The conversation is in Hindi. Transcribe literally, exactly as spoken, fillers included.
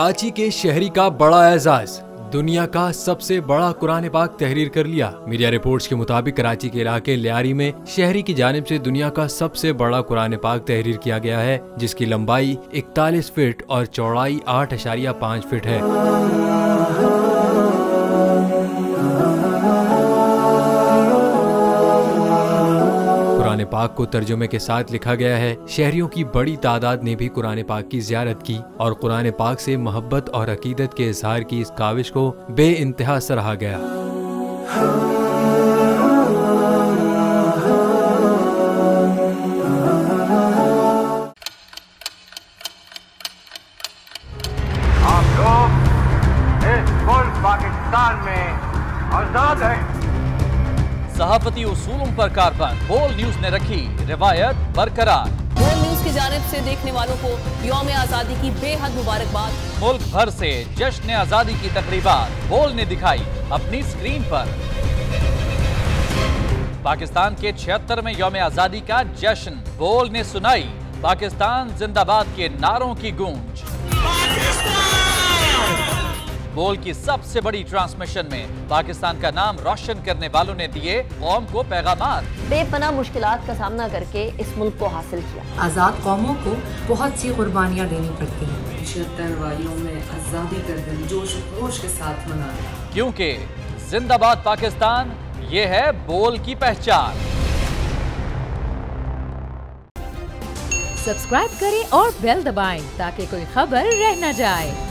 कराची के शहरी का बड़ा एजाज, दुनिया का सबसे बड़ा कुरान पाक तहरीर कर लिया। मीडिया रिपोर्ट्स के मुताबिक कराची के इलाके लियारी में शहरी की जानिब से दुनिया का सबसे बड़ा कुरान पाक तहरीर किया गया है, जिसकी लंबाई इकतालीस फीट और चौड़ाई आठ अशारिया पाँच फीट है। कुरान पाक को तर्जुमे के साथ लिखा गया है। शहरियों की बड़ी तादाद ने भी कुरान पाक की ज़ियारत की और कुरान पाक से मोहब्बत और अकीदत के इजहार की इस काविश को बेइंतहा सराहा गया। आप लोग इस मुल्क पाकिस्तान में आजाद हैं। सहाफती उसूलों पर कारबंद बोल न्यूज ने रखी रिवायत बरकरार। बोल न्यूज की जानिब से देखने वालों को यौम आजादी की बेहद मुबारकबाद। मुल्क भर से जश्न आजादी की तकरीबात बोल ने दिखाई अपनी स्क्रीन पर। पाकिस्तान के छिहत्तरवें यौम आजादी का जश्न बोल ने सुनाई पाकिस्तान जिंदाबाद के नारों की गूंज। बोल की सबसे बड़ी ट्रांसमिशन में पाकिस्तान का नाम रोशन करने वालों ने दिए कौम को पैगामात। बेपनाह मुश्किलात का सामना करके इस मुल्क को हासिल किया। आज़ाद कौमों को बहुत सी कुर्बानियाँ देनी पड़ती हैं। छिहत्तर वालियों में आज़ादी का दिन जोश खरोश के साथ मना, क्योंकि जिंदाबाद पाकिस्तान ये है बोल की पहचान। सब्सक्राइब करें और बेल दबाएं ताकि कोई खबर रह न जाए।